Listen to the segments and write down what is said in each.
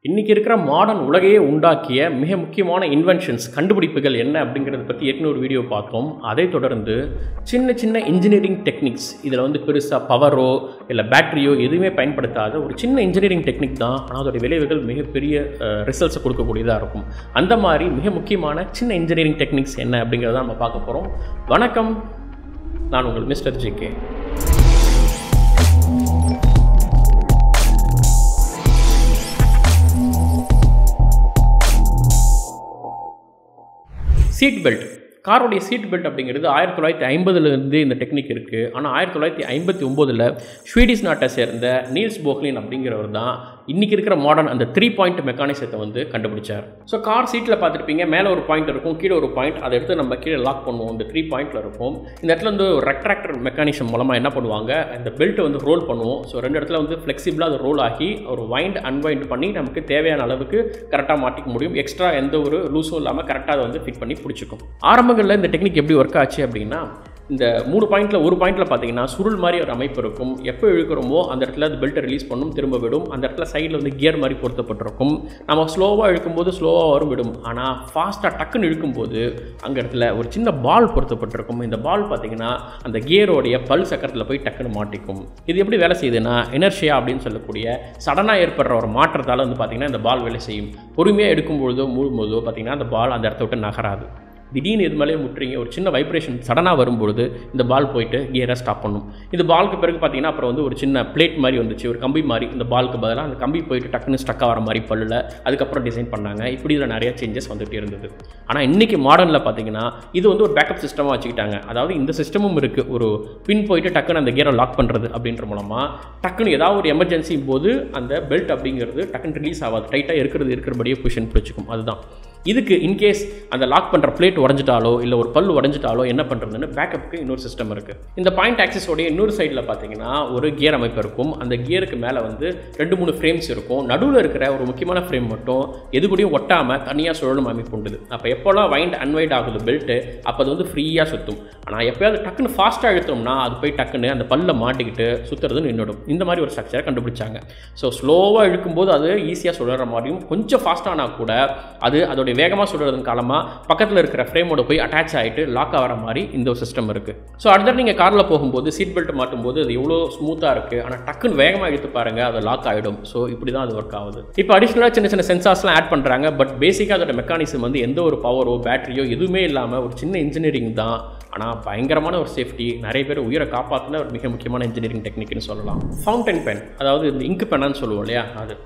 இன்றைக்கி இருக்கிற மாடர்ன் உலகையே உண்டாக்கிய மிக முக்கியமான இன்வென்ஷன்ஸ் கண்டுபிடிப்புகள் என்ன அப்படிங்கிறத பற்றி ஏற்கனவே ஒரு வீடியோ பார்த்தோம். அதை தொடர்ந்து சின்ன சின்ன இன்ஜினியரிங் டெக்னிக்ஸ், இதில் வந்து பெருசாக பவரோ இல்லை பேட்டரியோ எதுவுமே பயன்படுத்தாத ஒரு சின்ன இன்ஜினியரிங் டெக்னிக் தான், ஆனால் அதோடைய விளைவுகள் மிகப்பெரிய ரிசல்ட்ஸை கொடுக்கக்கூடியதாக இருக்கும். அந்த மாதிரி மிக முக்கியமான சின்ன இன்ஜினியரிங் டெக்னிக்ஸ் என்ன அப்படிங்கிறத நம்ம பார்க்க போகிறோம். வணக்கம், நான் உங்கள் மிஸ்டர் ஜே.கே. சீட் பெல்ட், காரோடைய சீட் பெல்ட் அப்படிங்கிறது 1950 இந்த டெக்னிக் இருக்குது. ஆனால் 1959 ஸ்வீடிஷ் நாட்டை சேர்ந்த நீல்ஸ் போக்லின் அப்படிங்கிறவர் தான் இன்றைக்கி இருக்கிற மாடர்ன் அந்த 3 பாயிண்ட் மெக்கானிசத்தை வந்து கண்டுபிடிச்சார். ஸோ கார் சீட்டில் பார்த்துருப்பீங்க, மேலே ஒரு பாயிண்ட் இருக்கும், கீழே ஒரு பாயிண்ட், அதை எடுத்து நம்ம கீழே லாக் பண்ணுவோம். இந்த 3 பாயிண்டில் இருக்கும். இந்த இடத்துல வந்து ஒரு ரெக்ட்ராக்டர் மெக்கானிசம் மூலமாக என்ன பண்ணுவாங்க, இந்த பெல்ட்டை வந்து ரோல் பண்ணுவோம். ஸோ 2 இடத்துல வந்து ஃப்ளெக்சிபிளாக அது ரோல் ஆகி ஒரு வைண்ட் அன்வைண்ட் பண்ணி நமக்கு தேவையான அளவுக்கு கரெக்டாக மாட்டிக்க முடியும். எக்ஸ்ட்ரா எந்த ஒரு லூஸும் இல்லாமல் கரெக்டாக அதை வந்து ஃபிட் பண்ணி பிடிச்சிக்கும். ஆரம்பங்களில் இந்த டெக்னிக் எப்படி ஒர்க் ஆச்சு அப்படின்னா, இந்த 3 பாயிண்டில் ஒரு பாயிண்டில் பார்த்தீங்கன்னா சுருள் மாதிரி ஒரு அமைப்பு இருக்கும். எப்போ இழுக்கிறோமோ அந்த இடத்துல அது பெல்ட்டை ரிலீஸ் பண்ணும், திரும்ப விடும். அந்த இடத்துல சைடில் வந்து கியர் மாதிரி பொருத்தப்பட்டிருக்கும். நம்ம ஸ்லோவாக இழுக்கும்போது ஸ்லோவாக வரும், விடும். ஆனால் ஃபாஸ்ட்டாக டக்குன்னு இழுக்கும்போது அங்கே இடத்துல ஒரு சின்ன பால் பொருத்தப்பட்டிருக்கும். இந்த பால் பார்த்தீங்கன்னா அந்த கியரோடைய பல் சக்கரத்தில் போய் டக்குன்னு மாட்டிக்கும். இது எப்படி வேலை செய்யுதுன்னா, இனர்ஷியா அப்படின்னு சொல்லக்கூடிய சடனாக ஏற்படுற ஒரு மாற்றத்தால் வந்து பார்த்திங்கன்னா இந்த பால் வேலை செய்யும். பொறுமையாக எடுக்கும்பொழுதோ மூடும்போதோ பார்த்திங்கன்னா அந்த பால் அந்த இடத்த விட்டு நகராது. திடீர்னு இது மேலே முட்டுறீங்க, ஒரு சின்ன வைப்ரேஷன் சடனாக வரும்பொழுது இந்த பால் போயிட்டு கியரை ஸ்டாப் பண்ணும். இந்த பாலுக்கு பிறகு பார்த்தீங்கன்னா அப்புறம் வந்து ஒரு சின்ன பிளேட் மாதிரி வந்துச்சு, ஒரு கம்பி மாதிரி. இந்த பாலுக்கு பதிலாக அந்த கம்பி போயிட்டு டக்குன்னு ஸ்டக் ஆகிற மாதிரி பல்லில் அதுக்கப்புறம் டிசைன் பண்ணாங்க. இப்படி இதில் நிறைய சேஞ்சஸ் வந்துகிட்டே இருந்தது. ஆனால் இன்றைக்கி மாடர்னில் பார்த்தீங்கன்னா இது வந்து ஒரு பேக்கப் சிஸ்டமாக வச்சுக்கிட்டாங்க. அதாவது இந்த சிஸ்டமும் இருக்குது, ஒரு பின் போயிட்டு டக்குன்னு அந்த கியரை லாக் பண்ணுறது அப்படின்ற மூலமாக டக்குன்னு ஏதாவது ஒரு எமர்ஜென்சி போது அந்த பெல்ட் அப்படிங்கிறது டக்குன்னு ரிலீஸ் ஆகாது, டைட்டாக இருக்கிறபடியே பொசிஷன் பிடிச்சிக்கும். அதுதான் இதுக்கு இன்கேஸ் அந்த லாக் பண்ணுற பிளேட் உடஞ்சிட்டாலோ இல்லை ஒரு பல் உடஞ்சிட்டாலோ என்ன பண்ணுறதுன்னு பேக்கப்புக்கு இன்னொரு சிஸ்டம் இருக்குது. இந்த பாயிண்ட் ஆக்சிஸோடைய இன்னொரு சைடில் பார்த்தீங்கன்னா ஒரு கியர் அமைப்பு இருக்கும். அந்த கியருக்கு மேலே வந்து 2-3 ஃப்ரேம்ஸ் இருக்கும். நடுவில் இருக்கிற ஒரு முக்கியமான ஃப்ரேம் மட்டும் எது கூடயும் ஒட்டாமல் தனியாக சுழலும் அமைப்பு உண்டு. அப்போ எப்போல்லாம் வைண்ட் அன்வைட் ஆகுது பெல்ட்டு, அப்போ அது வந்து ஃப்ரீயாக சுற்றும். ஆனால் எப்போயாவது டக்குன்னு ஃபாஸ்ட்டாக இழுத்தோம்னா அது போய் டக்குன்னு அந்த பல்லில் மாட்டிக்கிட்டு சுற்றுறது நின்றுடும். இந்த மாதிரி ஒரு ஸ்ட்ரக்சரை கண்டுபிடிச்சாங்க. ஸோ ஸ்லோவாக இழுக்கும்போது அது ஈஸியாக சுழற மாதிரியும், கொஞ்சம் ஃபாஸ்ட்டானா கூட அது அதோடைய வேகமாக சுடுறதன் காலமாக பக்கத்தில் இருக்கிற ஃப்ரேமோட போய் அட்டாச் ஆகிட்டு லாக் ஆகிற மாதிரி இந்த ஒரு சிஸ்டம் இருக்குது. ஸோ அடுத்த நீங்கள் காரில் போகும்போது சீட் பெல்ட் மாட்டும்போது அது எவ்வளோ ஸ்மூத்தாக இருக்குது, ஆனால் டக்குன்னு வேகமாக இழுத்து பாருங்கள், அது லாக் ஆகிடும். ஸோ இப்படி தான் அது ஒர்க் ஆகுது. இப்போ அடிஷ்னலாக சின்ன சின்ன சென்சார்ஸ்லாம் ஆட் பண்ணுறாங்க. பட் பேசிக்காக அதோட மெக்கானிசம் வந்து எந்த ஒரு பவரோ பேட்டரியோ எதுவுமே இல்லாமல் ஒரு சின்ன இன்ஜினியரிங் தான். ஆனால் பயங்கரமான ஒரு சேஃப்டி, நிறைய பேர் உயிரை காப்பாற்றின ஒரு மிக முக்கியமான இன்ஜினியரிங் டெக்னிக்னு சொல்லலாம். ஃபவுண்டன் பென், அதாவது இந்த இங்கு பென்னான்னு சொல்லுவோம் இல்லையா,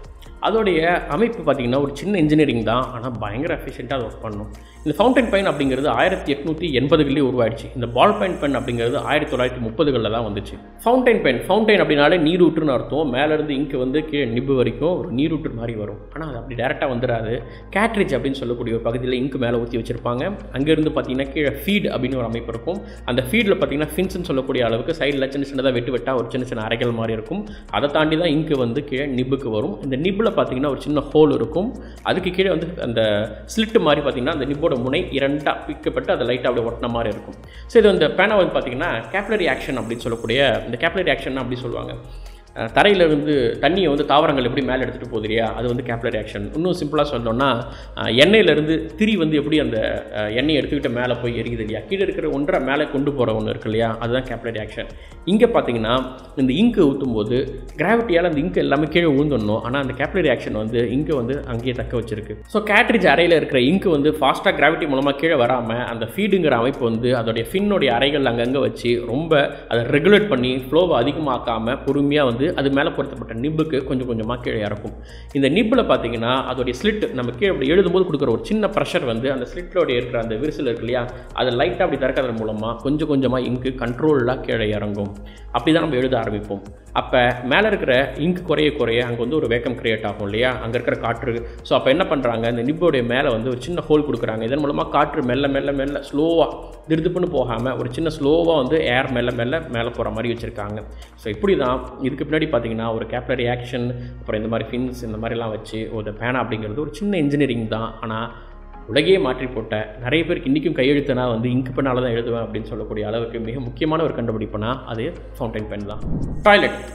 அதோடைய அமைப்பு பார்த்திங்கன்னா ஒரு சின்ன இன்ஜினியரிங் தான், ஆனால் பயங்கர எஃபிஷியண்ட்டாக அது ஒர்க் பண்ணும். இந்த ஃபவுண்டன் பென் அப்படிங்கிறது 1880 உருவாயிடுச்சு. இந்த பால் பென் பென் அப்படிங்கிறது 1930 தான் வந்துச்சு. ஃபவுண்டைன் அப்படின்னாலே நீரூற்றுன்னு அர்த்தம். மேலேருந்து இங்கு வந்து கீழே நிப்பு வரைக்கும் ஒரு நீரூற்று மாதிரி வரும். ஆனால் அது அப்படி டேரெக்டாக வந்துடாது. கேட்ரிட்ஜ் அப்படின்னு சொல்லக்கூடிய ஒரு பகுதியில் இங்கு மேலே ஊற்றி வச்சுருப்பாங்க. அங்கேருந்து பார்த்தீங்கன்னா கீழே ஃபீட் அப்படின்னு ஒரு அமைப்பு இருக்கும். அந்த ஃபீடில் பார்த்தீங்கன்னா ஃபின்ஸ்ன்னு சொல்லக்கூடிய அளவுக்கு சைடில் சின்ன சின்னதாக வெட்டாக ஒரு சின்ன சின்ன அறைகள் மாதிரி இருக்கும். அதை தாண்டி தான் இங்கு வந்து கீழே நிப்புக்கு வரும். இந்த நிப்பில் பார்த்தீங்கன்னா ஒரு சின்ன ஹோல் இருக்கும். அதுக்கு கீழே வந்து அந்த ஸ்லிட்டு மாதிரி பார்த்தீங்கன்னா அந்த நிப்போட முனை 2 பிக்கப்பட்டு அதை லைட்டாக அப்படியே ஒட்டின மாதிரி இருக்கும். ஸோ இது இந்த பேனா வந்து பார்த்தீங்கன்னா கேப்லரி ஆக்ஷன் அப்படின்னு சொல்லக்கூடிய, இந்த கேப்லரி ஆக்ஷன் அப்படி சொல்லுவாங்க. தரையிலிருந்து தண்ணியை வந்து தாவரங்கள் எப்படி மேலே எடுத்துகிட்டு போகுது இல்லையா, அது வந்து கேப்லரி ஆக்ஷன். இன்னும் சிம்பிளாக சொல்லணும்னா, எண்ணெயிலேருந்து திரி வந்து எப்படி அந்த எண்ணெயை எடுத்துக்கிட்டு மேலே போய் எரியுது இல்லையா, கீழே இருக்கிற ஒன்றை மேலே கொண்டு போகிற ஒன்று இருக்கு இல்லையா, அதுதான் கேப்லரி ஆக்ஷன். இங்கே பார்த்தீங்கன்னா இந்த இங்கு ஊற்றும்போது கிராவிட்டியால் அந்த இங்கு எல்லாமே கீழே ஊந்துடணும். ஆனால் அந்த கேப்லரி ஆக்ஷன் வந்து இங்கு வந்து அங்கேயே தக்க வச்சிருக்கு. ஸோ கேட்ரிட்ஜ் அறையில் இருக்கிற இங்கு வந்து ஃபாஸ்ட்டாக கிராவிட்டி மூலமாக கீழே வராமல் அந்த ஃபீடுங்கிற அமைப்பு வந்து அதோடைய ஃபின்னுடைய அறைகள் அங்கங்கே வச்சு ரொம்ப அதை ரெகுலேட் பண்ணி ஃப்ளோவை அதிகமாக்காமல் பொறுமையாக வந்து அது மேலே பொருத்தப்பட்ட நிப்புக்கு கொஞ்சம் கொஞ்சமாக கீழே இறக்கும். இந்த நிப்பில் பார்த்தீங்கன்னா அதோடைய ஸ்லிட் நம்ம கீழே அப்படி எழுதும்போது கொடுக்குற ஒரு சின்ன ப்ரெஷர் வந்து அந்த ஸ்லிட்டோடைய இருக்கிற அந்த விரிசல் இருக்கு இல்லையா, அதை லைட்டாக அப்படி திறக்கிறது மூலமாக கொஞ்சம் கொஞ்சமாக இங்கு கண்ட்ரோலாக கீழே இறங்கும். அப்படி தான் நம்ம எழுத ஆரம்பிப்போம். அப்போ மேலே இருக்கிற இங்கு குறைய அங்கே வந்து ஒரு வேக்கம் கிரியேட் ஆகும் இல்லையா, அங்கே இருக்கிற காற்று. ஸோ அப்போ என்ன பண்ணுறாங்க, இந்த நிப்போடைய மேலே வந்து ஒரு சின்ன ஹோல் கொடுக்குறாங்க. இதன் மூலமாக காற்று மெல்ல மெல்ல மெல்ல ஸ்லோவாக திருதுப்புன்னு போகாமல் ஒரு சின்ன ஸ்லோவாக வந்து ஏர் மேலே போகிற மாதிரி வச்சுருக்காங்க. ஸோ இப்படி தான் இதுக்கு பின்னாடி பார்த்தீங்கன்னா ஒரு கேப்லரி ஆக்ஷன், அப்புறம் இந்த மாதிரி ஃபின்ஸ் இந்த மாதிரிலாம் வச்சு ஒரு பேனா அப்படிங்கிறது ஒரு சின்ன இன்ஜினியரிங் தான். ஆனால் உலகையே மாற்றி போட்ட, நிறைய பேருக்கு இன்றைக்கும் கையெழுத்துனா வந்து இங்கு பெண்ணால் தான் எழுதுவேன் அப்படின்னு சொல்லக்கூடிய அளவுக்கு மிக முக்கியமான ஒரு கண்டுபிடிப்புனா அது ஃபவுண்டன் பென் தான்.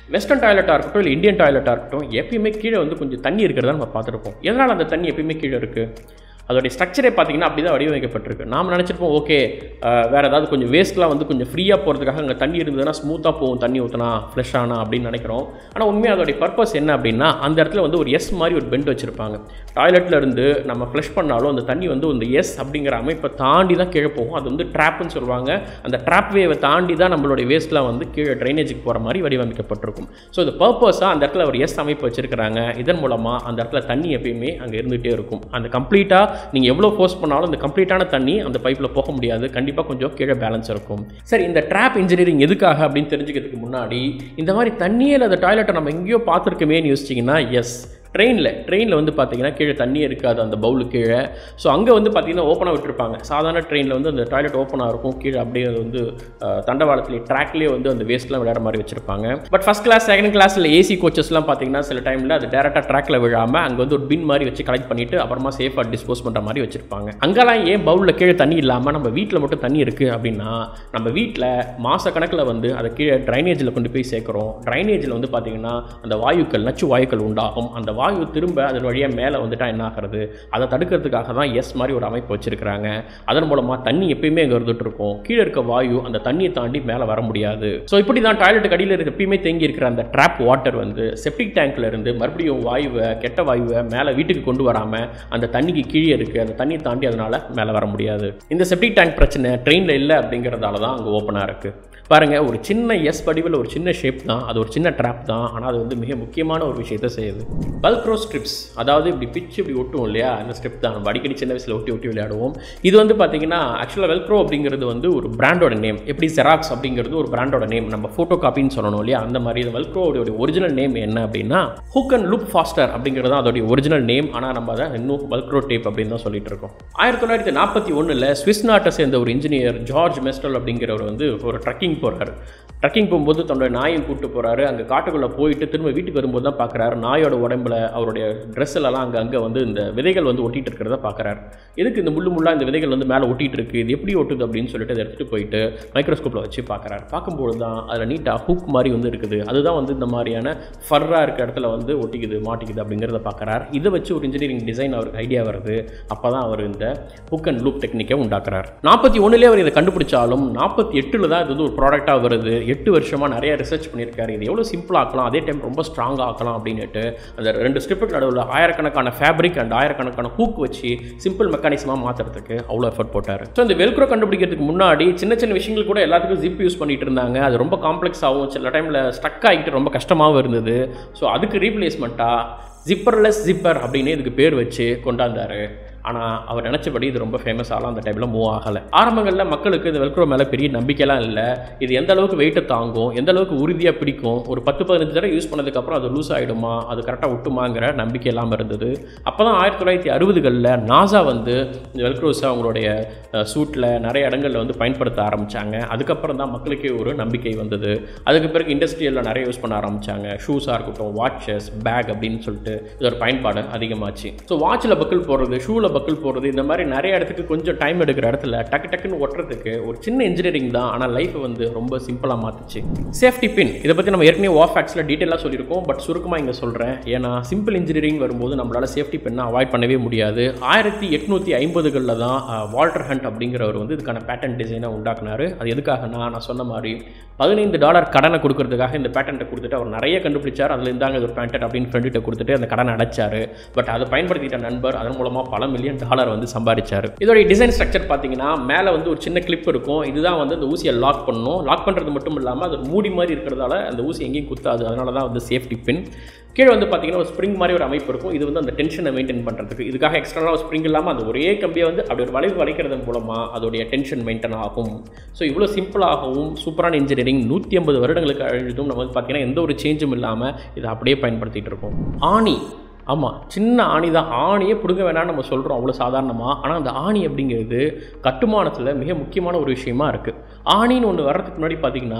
வெஸ்டர்ன் டாய்லெட்டாக இருக்கட்டும் இல்லை இந்தியன் டாய்லெட்டாக இருக்கட்டும் எப்பயுமே கீழே வந்து கொஞ்சம் தண்ணி இருக்கிறதா நம்ம பார்த்துருப்போம். எதனால் அந்த தண்ணி எப்பயுமே கீழே இருக்குது? அதோடைய ஸ்ட்ரக்சரே பார்த்தீங்கன்னா அப்படி தான் வடிவமைக்கப்பட்டிருக்கு. நாம் நினச்சிருப்போம் ஓகே வேறு ஏதாவது கொஞ்சம் வேஸ்ட்லாம் வந்து கொஞ்சம் ஃப்ரீயாக போகிறதுக்காக அங்கே தண்ணி இருந்ததுன்னா ஸ்மூத்தாக போகும், தண்ணி ஊற்றினா ஃப்ரெஷ் ஆனா அப்படின்னு நினைக்கிறோம். ஆனால் உண்மையாக அதோடைய பர்பஸ் என்ன அப்படின்னா அந்த இடத்துல வந்து ஒரு எஸ் மாதிரி ஒரு பெண்ட் வச்சுருப்பாங்க. டாய்லெட்டில் இருந்து நம்ம ஃப்ளஷ் பண்ணாலும் அந்த தண்ணி வந்து இந்த எஸ் அப்படிங்கிற அமைப்பை தாண்டி தான் கீழே போகும். அது வந்து ட்ராப்னு சொல்லுவாங்க. அந்த ட்ராப் வேவை தாண்டி தான் நம்மளுடைய வேஸ்ட்லாம் வந்து கீழே ட்ரைனேஜுக்கு போகிற மாதிரி வடிவமைக்கப்பட்டிருக்கும். ஸோ இது பர்பஸாக அந்த இடத்துல ஒரு எஸ் அமைப்பு வச்சுருக்கிறாங்க. இதன் மூலமாக அந்த இடத்துல தண்ணி எப்பயுமே அங்கே இருந்துகிட்டே இருக்கும். அந்த கம்ப்ளீட்டாக நீங்கள் எவ்வளோ ஃபோர்ஸ் பண்ணாலும் அந்த கம்ப்ளீட்டான தண்ணி அந்த பைப்பில் போக முடியாது. கண்டிப்பாக கொஞ்சம் கீழே பேலன்ஸ் இருக்கும். சரி, இந்த ட்ராப் இன்ஜினியரிங் எதுக்காக அப்படின்னு தெரிஞ்சுக்கிறதுக்கு முன்னாடி இந்த மாதிரி தண்ணியில் அந்த டாய்லெட்டை நம்ம எங்கேயோ பார்த்துருக்கமேன்னு யோசிச்சிங்கன்னா எஸ், ட்ரெயினில் வந்து பார்த்தீங்கன்னா கீழே தண்ணியே இருக்காது அந்த பவுலு கீழே. ஸோ அங்கே வந்து பார்த்தீங்கன்னா ஓப்பனாக விட்டுருப்பாங்க. சாதாரண ட்ரெயினில் வந்து அந்த டாய்லெட் ஓப்பனாக இருக்கும். கீழே அப்படியே அது வந்து தண்டவாளத்துலேயே ட்ராக்லேயே வந்து அந்த வேஸ்ட்லாம் விளையாட மாதிரி வச்சுருப்பாங்க. But first class second class இல்லை ஏசி கோச்சஸ்லாம் பார்த்தீங்கன்னா சில டைமில் அது டேரெக்டாக ட்ராக்கில் விழாமல் அங்கே வந்து ஒரு பின் மாதிரி வச்சு கலெக்ட் பண்ணிவிட்டு அப்புறமா சேஃபாக டிஸ்போஸ் பண்ணுற மாதிரி வச்சுருப்பாங்க. அங்கெல்லாம் ஏன் பவுலில் கீழே தண்ணி இல்லாமல் நம்ம வீட்டில் மட்டும் தண்ணி இருக்குது அப்படின்னா, நம்ம வீட்டில் மாத கணக்கில் வந்து அதை கீழே ட்ரைனேஜில் கொண்டு போய் சேர்க்குறோம். ட்ரைனேஜில் வந்து பார்த்தீங்கன்னா அந்த வாயுக்கள் நச்சு வாயுக்கள் உண்டாகும். அந்த வாயு திரும்ப அதன் வழியாக மேலே வந்துட்டால் என்ன ஆகிறது, அதை தடுக்கிறதுக்காக தான் எஸ் மாதிரி ஒரு அமைப்பு வச்சிருக்கிறாங்க. அதன் மூலமாக தண்ணி எப்பயுமே அங்கே இருந்துட்டு இருக்கும். கீழே இருக்க வாயு அந்த தண்ணியை தாண்டி மேலே வர முடியாது. ஸோ இப்படி தான் டாய்லெட்டுக்கு அடியில் எப்பயுமே தேங்கி இருக்கிற அந்த ட்ராப் வாட்டர் வந்து செப்டிக் டேங்க்ல இருந்து மறுபடியும் வாயுவை கெட்ட வாயுவை மேலே வீட்டுக்கு கொண்டு வராமல் அந்த தண்ணிக்கு கீழே இருக்குது. அந்த தண்ணியை தாண்டி அதனால் மேலே வர முடியாது. இந்த செப்டிக் டேங்க் பிரச்சனை ட்ரெயினில் இல்லை அப்படிங்கிறதால தான் அங்கே ஓப்பனாக இருக்குது. பாருங்கள், ஒரு சின்ன எஸ் வடிவில் ஒரு சின்ன ஷேப் தான், அது ஒரு சின்ன ட்ராப் தான். ஆனால் அது வந்து மிக முக்கியமான ஒரு விஷயத்தை செய்யுது. வெல்க்ரோ ஸ்ட்ரிப்ஸ், அதாவது இப்படி பிச்சு இப்படி ஒட்டும் இல்லையா, அந்த ஸ்ட்ரிப் தான் நம்ம அடிக்கடி சின்ன வயசில் ஒட்டி விளையாடுவோம். இது வந்து பார்த்தீங்கன்னா ஆக்சுவலாக வெல்க்ரோ அப்படிங்கிறது வந்து ஒரு பிராண்டோட நேம். எப்படி ஜெராக்ஸ் அப்படிங்கிறது ஒரு பிராண்டோட நேம், நம்ம ஃபோட்டோ காப்பின்னு சொல்லணும் இல்லையா, அந்த மாதிரி இது வெல்க்ரோடைய ஒரிஜினல் நேம் என்ன அப்படின்னா ஹுக் அண்ட் லூப் ஃபாஸ்டர் அப்படிங்கிறது தான் அதோடைய ஒரிஜினல் நேம். ஆனால் நம்ம அதை இன்னும் வெல்க்ரோ டேப் அப்படின்னு தான் சொல்லிட்டு இருக்கோம். 1941 ஸ்விஸ் நாட்டை சேர்ந்த ஒரு இன்ஜினியர் ஜார்ஜ் மெஸ்டல் அப்படிங்கிறவர் வந்து ஒரு ட்ரக்கிங் போகிறாரு. ட்ரக்கிங் போகும்போது தன்னோட நாயை கூப்பிட்டு போகிறாரு. அங்கே காட்டுக்குள்ளே போயிட்டு திரும்ப வீட்டுக்கு வரும்போது தான் பார்க்குறாரு நாயோட உடம்புல அவருடைய ட்ரெஸ்ஸெல்லாம் அங்கே வந்து இந்த விதைகள் வந்து ஒட்டிகிட்டு இருக்கிறத பார்க்குறாரு. எதுக்கு இந்த முள்ளாக இந்த விதைகள் வந்து மேலே ஒட்டிகிட்டு இருக்குது, இது எப்படி ஒட்டுது அப்படின்னு சொல்லிட்டு அதை எடுத்துகிட்டு போயிட்டு மைக்ரோஸ்கோப்பில் வச்சு பார்க்குறாரு. பார்க்கும்போது தான் அதில் நீட்டாக ஹூக் மாதிரி வந்து இருக்குது. அதுதான் வந்து இந்த மாதிரியான ஃபர்ராக இருக்க இடத்துல வந்து ஒட்டிக்குது மாட்டிக்குது அப்படிங்கிறத பார்க்குறாரு. இதை வச்சு ஒரு இன்ஜினியரிங் டிசைன் அவருக்கு ஐடியா வருது. அப்போ தான் அவர் இந்த ஹுக் அண்ட் லூப் டெக்னிக்கை உண்டாக்குறார். 41 அவர் இதை கண்டுபிடிச்சாலும் 48 தான் இது வந்து ஒரு ப்ராடக்டாக வருது. 8 வருஷமாக நிறைய ரிசர்ச் பண்ணியிருக்காரு. இது எவ்வளோ சிம்பிளாக ஆக்கலாம், அதே டைம் ரொம்ப ஸ்ட்ராங்காக ஆக்கலாம் அப்படின்ட்டு அந்த 2 ஸ்ட்ரிப்புக்கு நடுவில் ஆயிரக்கணக்கான ஃபேப்ரிக் அண்ட் ஆயிரக்கணக்கான ஹூக் வச்சு சிம்பிள் மெக்கானிசமாக மாற்றுறதுக்கு அவ்வளோ எஃபர்ட் போட்டார். ஸோ இந்த வெல்க்ரோ கண்டுபிடிக்கிறதுக்கு முன்னாடி சின்ன சின்ன விஷயங்கள் கூட எல்லாத்துக்கும் ஜிப் யூஸ் பண்ணிட்டு இருந்தாங்க. அது ரொம்ப காம்ப்ளெக்ஸாகவும் சில டைமில் ஸ்டக் ஆகிட்டு ரொம்ப கஷ்டமாகவும் இருந்தது. ஸோ அதுக்கு ரீப்ளேஸ்மெண்ட்டாக ஜிப்பர்லெஸ் ஜிப்பர் அப்படின்னு இதுக்கு பேர் வச்சு கொண்டாந்தார். ஆனால் அவர் நினச்சபடி இது ரொம்ப ஃபேமஸ் ஆகலாம், அந்த டைமில் மூவ் ஆகலை. ஆரம்பங்களில் மக்களுக்கு இந்த வெல்க்ரோ மேலே பெரிய நம்பிக்கைலாம் இல்லை. இது எந்த அளவுக்கு வெயிட்டை தாங்கும், எந்த அளவுக்கு உறுதியாக பிடிக்கும், ஒரு 10-15 தடவை யூஸ் பண்ணதுக்கப்புறம் அது லூஸ் ஆகிடுமா, அது கரெக்டாக ஒட்டுமாங்கிற நம்பிக்கை இல்லாமல் இருந்தது. அப்போ தான் 1960களில் நாசா வந்து இந்த வெல்க்ரோஸை அவங்களுடைய சூட்டில் நிறைய இடங்களில் வந்து பயன்படுத்த ஆரம்பித்தாங்க. அதுக்கப்புறம் தான் மக்களுக்கே ஒரு நம்பிக்கை வந்தது. அதுக்கு பிறகு இண்டஸ்ட்ரியலில் நிறைய யூஸ் பண்ண ஆரம்பித்தாங்க. ஷூஸாக இருக்கட்டும், வாட்சஸ், பேக் அப்படின்னு சொல்லிட்டு இதோட பயன்பாடு அதிகமாச்சு. ஸோ வாட்சில் பக்கிள் போடுறது, ஷூவில் பக்கிள் போடுறது, இந்த மாதிரி நிறைய இடத்துக்கு கொஞ்சம் டைம் எடுக்கிற இடத்துல டக்குன்னு ஒட்டுறதுக்கு ஒரு சின்ன இன்ஜினியரிங் தான். ஆனால் லைஃப்பை வந்து ரொம்ப சிம்பிளாக மாற்றுச்சு. சேஃப்டி பின், இதை பற்றி நம்ம ஏற்கனவே வாஃபேக்ஸில் டீட்டெயிலாக சொல்லியிருக்கோம். பட் சுருக்கமாக இங்கே சொல்கிறேன். ஏன்னா சிம்பிள் இன்ஜினியரிங் வரும்போது நம்மளால் சேஃப்டி பின்னை அவாய்ட் பண்ணவே முடியாது. 1850களில் தான் வால்டர் ஹண்ட் அப்படிங்கிறவர் வந்து இதுக்கான பேட்டன் டிசைனை உண்டாக்குனார். அது எதுக்காகனா, நான் சொன்ன மாதிரி $15 கடனை கொடுக்கறதுக்காக இந்த பேட்டன்ட்டை கொடுத்துட்டு அவர் நிறைய கண்டுபிடிச்சார். அதில் இருந்தாங்க ஒரு பேட்டன்ட் அப்படின்னு ஃப்ரெண்ட்கிட்ட கொடுத்துட்டு அந்த கடனை அடைச்சார். பட் அதை பயன்படுத்திட்ட நண்பர் அதன் மூலமாக பல $1 மில்லியன் வந்து சம்பாதிச்சார். இதோட டிசைன் ஸ்ட்ரக்சர் பார்த்தீங்கன்னா மேலே வந்து ஒரு சின்ன கிளிப் இருக்கும். இதுதான் வந்து அந்த ஊசியை லாக் பண்ணணும். லாக் பண்ணுறது மட்டும் இல்லாமல் அது மூடி மாதிரி இருக்கிறதால அந்த ஊசி எங்கேயும் குத்தாது. அதனால தான் வந்து சேஃப்டி பின். கீழே வந்து பார்த்தீங்கன்னா ஒரு ஸ்ப்ரிங் மாதிரி ஒரு அமைப்பு இருக்கும். இது வந்து அந்த டென்ஷனை மெயின்டைன் பண்ணுறதுக்கு. இதுக்காக எக்ஸ்ட்ரா ஒரு ஸ்ப்ரிங் இல்லாமல் அந்த ஒரே கம்பியை வந்து அப்படி ஒரு வளைவு வளைக்கிறது மூலமாக அதோடைய டென்ஷன் மெயின்டைன் ஆகும். ஸோ இவ்வளோ சிம்பிளாகவும் சூப்பரான இன்ஜினியரிங் 150 வருடங்களுக்கு அழிஞ்சும் நம்ம வந்து பார்த்தீங்கன்னா எந்த ஒரு சேஞ்சும் இல்லாமல் இதை அப்படியே பயன்படுத்திகிட்டு இருக்கோம். ஆணி ஆமாம், சின்ன ஆணி தான். ஆணியே பிடுங்க வேணாம்னு நம்ம சொல்கிறோம் அவ்வளோ சாதாரணமாக. ஆனால் அந்த ஆணி அப்படிங்கிறது கட்டுமானத்தில் மிக முக்கியமான ஒரு விஷயமா இருக்குது. ஆணின்னு ஒன்று வர்றதுக்கு முன்னாடி பார்த்திங்கன்னா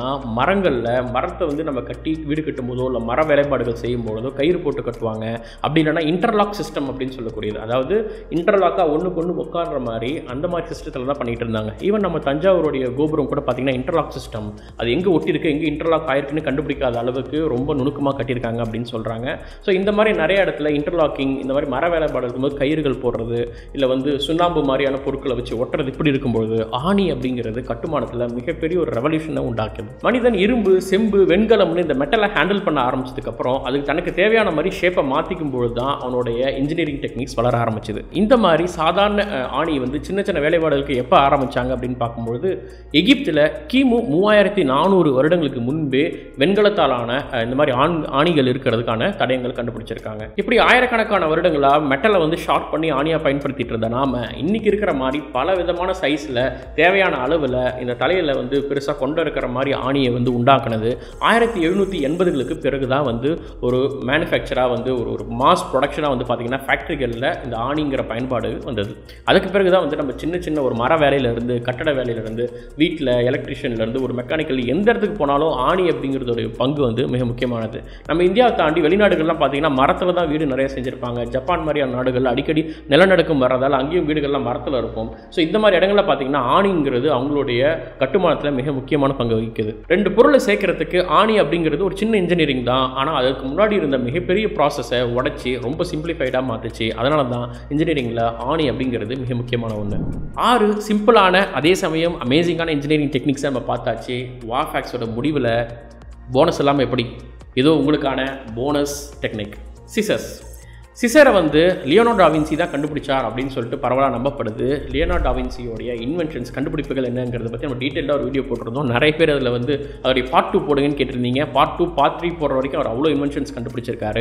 மரத்தை வந்து நம்ம கட்டி வீடு கட்டும் போதோ இல்லை மர வேலைப்பாடுகள் செய்யும் பொழுதோ கயிறு போட்டு கட்டுவாங்க. அப்படி இல்லைன்னா இன்டர்லாக் சிஸ்டம் அப்படின்னு சொல்லக்கூடியது, அதாவது இன்டர்லாக்காக ஒன்றுக்கு ஒன்று உட்கார்ற மாதிரி அந்த மாதிரி சிஸ்டத்தில் தான் பண்ணிகிட்டு இருந்தாங்க. ஈவன் நம்ம தஞ்சாவூருடைய கோபுரம் கூட பார்த்திங்கன்னா இன்டர்லாக் சிஸ்டம், அது எங்கே ஒட்டியிருக்கு எங்கே இன்டர்லாக் ஆயிருக்குன்னு கண்டுபிடிக்காத அளவுக்கு ரொம்ப நுணுக்கமாக கட்டியிருக்காங்க அப்படின்னு சொல்கிறாங்க. ஸோ இந்த மாதிரி நிறைய இடத்துல இன்டர்லாக்கிங், இந்த மாதிரி மர வேலைப்பாடு இருக்கும்போது கயிறுகள் போடுறது, இல்லை வந்து சுண்ணாம்பு மாதிரியான பொருட்களை வச்சு ஒட்டுறது, இப்படி இருக்கும்போது ஆணி அப்படிங்கிறது கட்டுமானத்தில் மிகப்பெரிய ஒரு ரெவல்யூஷனை உண்டாக்குது. மனிதன் இரும்பு, செம்பு, வெண்கலம்னு இந்த மெட்டலை ஹேண்டில் பண்ண ஆரம்பிச்சதுக்கப்புறம் அதுக்கு தனக்கு தேவையான மாதிரி ஷேப்பை மாற்றிக்கும் பொழுது தான் அவனுடைய இன்ஜினியரிங் டெக்னிக்ஸ் வளர ஆரம்பிச்சுது. இந்த மாதிரி சாதாரண ஆணி வந்து சின்ன சின்ன வேலைப்பாடுகளுக்கு எப்போ ஆரம்பித்தாங்க அப்படின்னு பார்க்கும்பொழுது எகிப்தில் கிமு 3400 வருடங்களுக்கு முன்பே வெண்கலத்தாலான இந்த மாதிரி ஆணிகள் இருக்கிறதுக்கான தடயங்கள் கண்டுபிடிச்சிருக்காங்க. இப்படி ஆயிரக்கணக்கான வருடங்களாக மெட்டலை வந்து ஷார்ப் பண்ணி ஆணியாக பயன்படுத்திட்டு இருந்த நாம இன்னைக்கு இருக்கிற மாதிரி பல விதமான சைஸில் தேவையான அளவில் இந்த தலையில் வந்து பெருசாக கொண்டு இருக்கிற மாதிரி ஆணியை வந்து உண்டாக்குனது 1780களுக்கு பிறகு தான் வந்து ஒரு மேனுஃபேக்சராக வந்து ஒரு மாஸ் ப்ரொடக்ஷனாக வந்து பார்த்திங்கன்னா ஃபேக்ட்ரிகளில் இந்த ஆணிங்கிற பயன்பாடு வந்தது. அதுக்கு பிறகு தான் வந்து நம்ம சின்ன ஒரு மர வேலையிலேருந்து, கட்டட வேலையிலேருந்து, வீட்டில் எலக்ட்ரிஷியன்லேருந்து, ஒரு மெக்கானிக்கல் எந்த இடத்துக்கு போனாலும் ஆணி அப்படிங்கிறதோடைய பங்கு வந்து மிக முக்கியமானது. நம்ம இந்தியாவை தாண்டி வெளிநாடுகள்லாம் பார்த்திங்கன்னா மரத்தில் தான் வீடு நிறைய செஞ்சுருப்பாங்க. ஜப்பான் மாதிரியான நாடுகள் அடிக்கடி நிலநடுக்கம் வர்றதால் அங்கேயும் வீடுகள்லாம் மரத்தில் இருக்கும். ஸோ இந்த மாதிரி இடங்களில் பார்த்திங்கன்னா ஆணிங்கிறது அவங்களுடைய கட்டுமானத்தில் மிக முக்கியமான பங்கு வகிக்குது. ரெண்டு பொருளை சேர்க்கறதுக்கு ஆணி அப்படிங்கிறது ஒரு சின்ன இன்ஜினியரிங் தான். ஆனால் அதுக்கு முன்னாடி இருந்த மிகப்பெரிய ப்ராசஸை உடச்சி ரொம்ப சிம்பிளிஃபைடாக மாற்றுச்சு. அதனால தான் இன்ஜினியரிங்கில் ஆணி அப்படிங்கிறது மிக முக்கியமான ஒன்று. 6 சிம்பிளான அதே சமயம் அமேசிங்கான இன்ஜினியரிங் டெக்னிக்ஸை நம்ம பார்த்தாச்சு. வார்ஃபேக்ஸோட முடிவில் போனஸ் எல்லாம் எப்படி? இதோ உங்களுக்கான போனஸ் டெக்னிக், சிசர்ஸ். சிசரை வந்து லியோனார்டோ டா வின்சி தான் கண்டுபிடிச்சார் அப்படின்னு சொல்லிட்டு பரவலாக நம்பப்படுது. லியோனார்டோ டா வின்சியோடைய இன்வென்ஷன்ஸ், கண்டுபிடிப்புகள் என்னங்கிறத பற்றி நம்ம டீட்டெயிலாக ஒரு வீடியோ போட்டிருந்தோம். நிறைய பேர் அதில் வந்து அதோடைய பார்ட் 2 போடுங்கன்னு கேட்டிருந்தீங்க. பார்ட் 2, பார்ட் 3 போடுற வரைக்கும் அவர் அவ்வளோ இன்வென்ஷன்ஸ் கண்டுபிடிச்சிருக்காரு.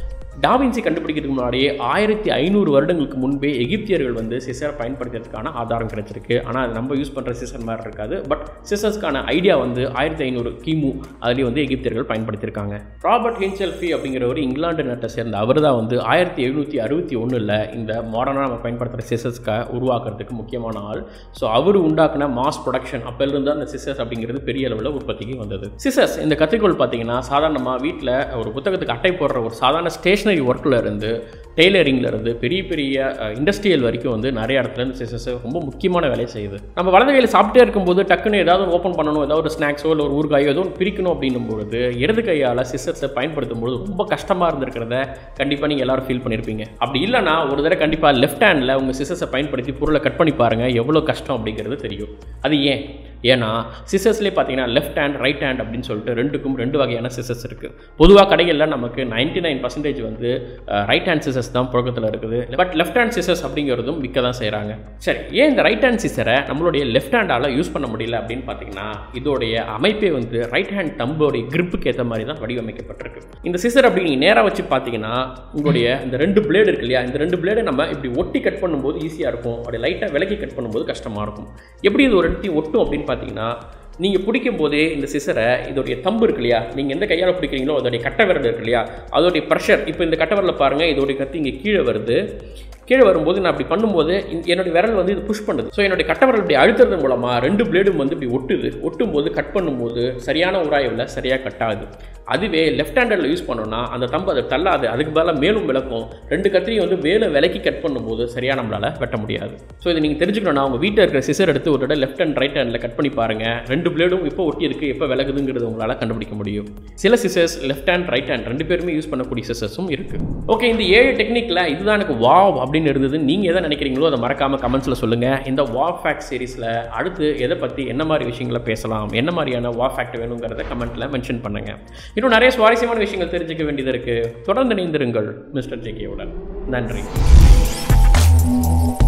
டா வின்சி கண்டுபிடிக்கிறதுக்கு முன்னாடியே 1500 வருடங்களுக்கு முன்பே எகிப்தியர்கள் வந்து சிசரை பயன்படுத்துறதுக்கான ஆதாரம் கிடைச்சிருக்கு. ஆனால் அது நம்ம யூஸ் பண்ணுற சிசர் மாதிரி இருக்காது. பட் சிசர்ஸ்க்கான ஐடியா வந்து 1500 கிமு அதுலேயும் வந்து எகிப்தியர்கள் பயன்படுத்தியிருக்காங்க. ராபர்ட் ஹின்செல்ஃபி அப்படிங்கிற ஒரு இங்கிலாந்து நாட்டை சேர்ந்த அவர் தான் வந்து 1761 இந்த மாடர்னாக நம்ம பயன்படுத்துகிற சிசர்ஸ்க்கு உருவாக்குறதுக்கு முக்கியமான ஆள். ஸோ அவர் உண்டாக்குன மாஸ் ப்ரொடக்ஷன் அப்போலேருந்து அந்த சிசர்ஸ் அப்படிங்கிறது பெரிய அளவில் உற்பத்திக்கு வந்தது. சிசர்ஸ் இந்த கத்திரிக்கோள் பார்த்தீங்கன்னா சாதாரணமாக வீட்டில் ஒரு புத்தகத்துக்கு அட்டை போடுற ஒரு சாதாரண ஸ்டேஷனரி ஒர்க்கில் இருந்து, டெய்லரிங்கில் இருந்து, பெரிய இண்டஸ்ட்ரியல் வரைக்கும் வந்து நிறைய இடத்துல இருந்து சிசர்ஸ் ரொம்ப முக்கியமான வேலையை செய்யுது. நம்ம வலது கையில் சாப்பிட்டே இருக்கும்போது டக்குன்னு ஏதாவது ஓப்பன் பண்ணணும், ஏதாவது ஒரு ஸ்நாக்ஸோ இல்லை ஒரு ஊறுகாயோ ஏதோ பிரிக்கணும் அப்படின்னும் பொழுது இடது கையால் சிசர்ஸை பயன்படுத்தும் போது ரொம்ப கஷ்டமாக இருந்திருக்கிறத கண்டிப்பாக நீங்கள் எல்லாரும் ஃபீல் பண்ணியிருப்பீங்க. அப்படி இல்லைனா ஒரு தடவை கண்டிப்பாக லெஃப்ட் ஹேண்டில் உங்கள் சிசர்ஸை பயன்படுத்தி பொருளை கட் பண்ணி பாருங்கள், எவ்வளோ கஷ்டம் அப்படிங்கிறது தெரியும். அது ஏன்னா சிசர்ஸ்லேயே பார்த்தீங்கன்னா லெஃப்ட் ஹேண்ட், ரைட் ஹேண்ட் அப்படின்னு சொல்லிட்டு ரெண்டுக்கும் 2 வகையான சிசர்ஸ் இருக்குது. பொதுவாக கடைகளில் நமக்கு 99% வந்து ரைட் ஹேண்ட் சிசர்ஸ் தான் புழக்கத்தில் இருக்குது. பட் லெஃப்ட் ஹேண்ட் சிசர்ஸ் அப்படிங்கிறதும் விற்க தான் செய்கிறாங்க. சரி, ஏன் இந்த ரைட் ஹேண்ட் சிசரை நம்மளுடைய லெஃப்ட் ஹேண்டால் யூஸ் பண்ண முடியல அப்படின்னு பார்த்தீங்கன்னா இதோடைய அமைப்பே வந்து ரைட் ஹேண்ட் தம்போடைய கிரிப்புக்கு ஏற்ற மாதிரி தான் வடிவமைக்கப்பட்டிருக்கு. இந்த சிசர் அப்படி நீங்கள் நேராக வச்சு பார்த்தீங்கன்னா உங்களுடைய இந்த 2 பிளேடு இருக்கு இல்லையா, இந்த 2 பிளேடு நம்ம இப்படி ஒட்டி கட் பண்ணும்போது ஈஸியாக இருக்கும். அப்படி லைட்டாக விலக்கி கட் பண்ணும்போது கஷ்டமாக இருக்கும். எப்படி இது ஒரு இடத்தையும் ஒட்டும் அப்படின்னு பார்த்தீங்கன்னா நீங்கள் பிடிக்கும் போதே இந்த சிசரை இதோடைய தம்பு இருக்கு இல்லையா, நீங்கள் எந்த கையால் பிடிக்கிறீங்களோ அதோடைய கட்டை விரல் இருக்கு இல்லையா, அதோடைய ப்ரெஷர், இப்போ இந்த கட்டை விரலில் பாருங்கள், இதோடைய கத்தி இங்கே கீழே வருது. கீழே வரும்போது நான் அப்படி பண்ணும்போது என்னுடைய விரல் வந்து இது புஷ் பண்ணுது. ஸோ என்னுடைய கட்டை விரல் இப்படி அழுத்துறது மூலமாக 2 பிளேடும் வந்து இப்படி ஒட்டும்போது கட் பண்ணும்போது சரியான உராய்வில் சரியாக கட் ஆகுது. அதுவே லெஃப்ட் ஹேண்டரில் யூஸ் பண்ணோன்னா அந்த தம்பு அதை தள்ளாது, அதுக்கு பதிலாக மேலும் விளக்கும். 2 கத்திரியும் வந்து மேலே விலக்கி கட் பண்ணும்போது சரியாக நம்மளால் வெட்ட முடியாது. ஸோ இதை நீங்கள் தெரிஞ்சுக்கணும்னா உங்கள் வீட்டில் இருக்கிற சிசர் எடுத்து ஒரு லெஃப்ட் ஹேண்ட், ரைட் ஹேண்டில் கட் பண்ணி பாருங்கள். 2 பிளேடும் எப்போ ஒட்டி இருக்குது, எப்போ விலகுதுங்கிறது உங்களால் கண்டுபிடிக்க முடியும். சில scissors left hand, right hand 2 பேருமே யூஸ் பண்ணக்கூடிய சிசர்ஸும் இருக்குது. ஓகே, இந்த 7 டெக்னிக்கில் இதுதான் எனக்கு வாவ் அப்படின்னு இருந்தது. நீங்கள் எதை நினைக்கிறீங்களோ அதை மறக்காமல் கமெண்ட்ஸில் சொல்லுங்கள். இந்த வார்ஃபேக்ட் சீரீஸில் அடுத்து எதை பற்றி என்ன மாதிரி விஷயங்களை பேசலாம், என்ன மாதிரியான வார்ஃபேக்ட் வேணுங்கிறத கமெண்ட்டில் மென்ஷன் பண்ணுங்கள். இன்னும் நிறைய சுவாரஸ்யமான விஷயங்கள் தெரிஞ்சுக்க வேண்டியது இருக்குது. தொடர்ந்து இணைந்திருங்கள் மிஸ்டர் ஜேகேவுடன். நன்றி.